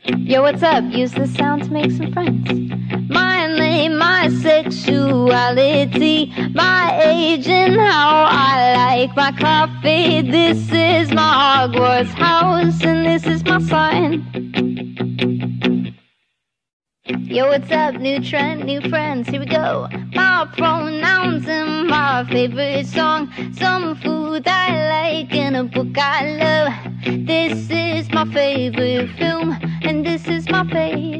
Yo, what's up? Use the sound to make some friends. My name, my sexuality, my age, and how I like my coffee. This is my Hogwarts house, and this is my sign. Yo, what's up? New trend, new friends, here we go. My pronouns and my favorite song. Some food I like and a book I love. This is my favorite film, and this is my favorite